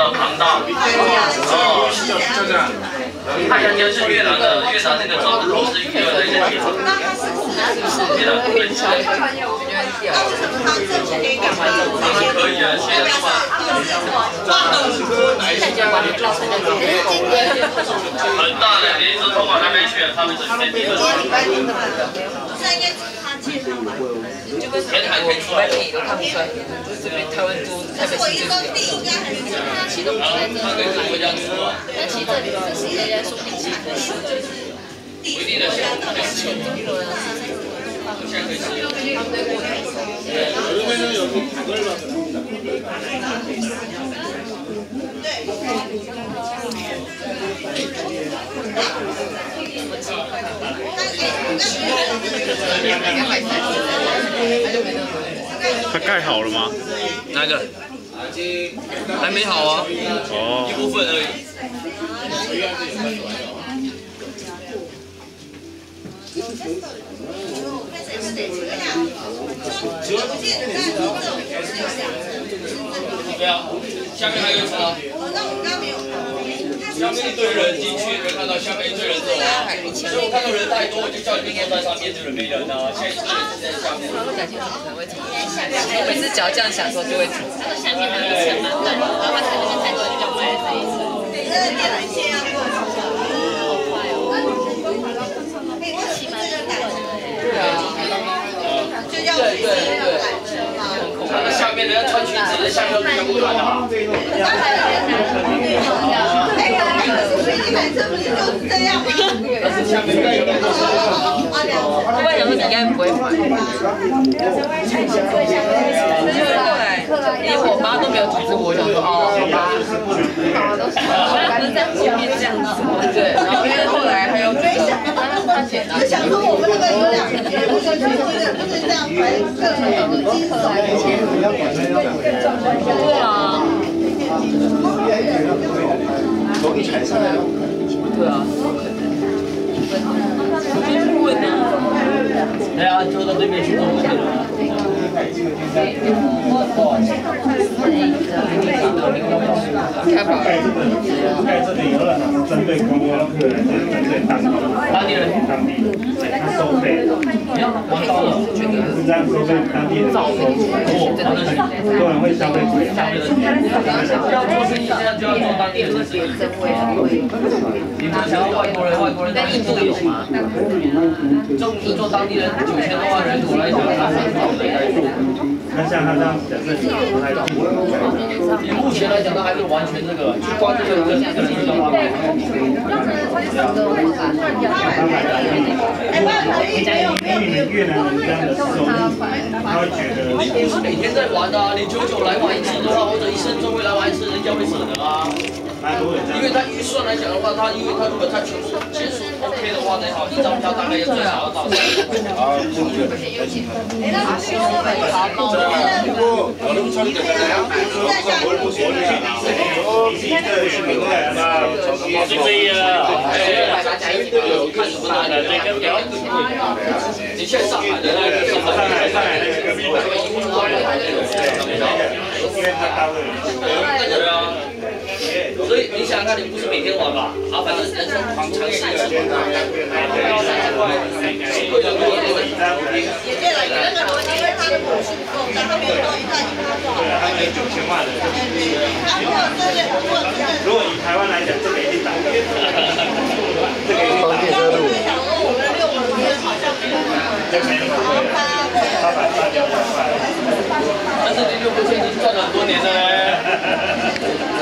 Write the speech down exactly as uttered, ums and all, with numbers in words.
的航道。哦，就这样。太阳江是越南的，越南那个中部都是越南的一个铁路。越南不能去。可以啊，写得出来。很大的，连一直通往那边去，他们这边地方。填海可以出来，都看不出来。这边台湾都台北市最多。它其实不在这里，但其实这里是人家说第几个市，不一定的，现在可以吃。 它盖好了吗？ 哪个？还没好啊。 哦。 一部分而已。对啊，下面还有一层啊。下面一堆人进去，就看到下面一堆人走啊。所以我看到人太多，我就叫你们坐在上面，这人没人啊。现在一堆人是在下面。 他会讲清楚可能会停。我每次只要这样想说就会停。他说下面还有一层嘛，对，然后他踩那边太多，就叫我们来这一层。这个电缆线要过去。好快哦！起码这个改成对啊，就要对对对。 看到下面人家穿裙子的，下面全部看到。 这样吗？我本来想说你应该不会买，就是后来连我妈都没有阻止我，我想说哦，好吧，不是在后面这样子吗？对，然后因为后来还有他剪了， 想说我们那个有两个节目，就是不是这样排各种集合来的钱。 对啊。 容易产生。 对啊。问啊。 对啊，就到对面去做就可以了。 开吧。 盖这里有了，针对观光客人，就是针对当地当地人， 当地人，他收费。 你要玩到了， 是这样收费，当地人收费，很多人会消费不了。 要做生意，这样就要做当地人的生意。你不想要外国人，外国人在印度有吗？中国做当地人九千多万人口来讲，他很好的来做。 那像他这样假设你不太懂， 以目前来讲，他还是完全这个，就光这个跟这个人交往。 以你们越南人这样的收入，他会觉得你不是每天在玩的啊，你久久来玩一次的话，或者一生中会来玩一次，人家会舍得啊。因为他预算来讲的话，他因为他如果他全部结束 OK 的话，那好，一张票大概要最少要到三十块。啊， 是这样。 看什么大的这个表，你去上海的那个上海上海那个隔壁的，因为他大陆对啊。所以你想想看，你不是每天玩吧？啊，反正人生长长一次嘛，要三千块，贵的多一点。 也对了，有那个逻辑，因为他的股数不够大，他没有到一大一八多少。 对，他没九千万的。 他如果真的，如果真的， 如果以台湾来讲，这个一定打。这个一定打。 我就想说，我们六五年好像没有。 就没那么贵了。八百八九百块。 但是你六五千已经赚了很多年了嘞。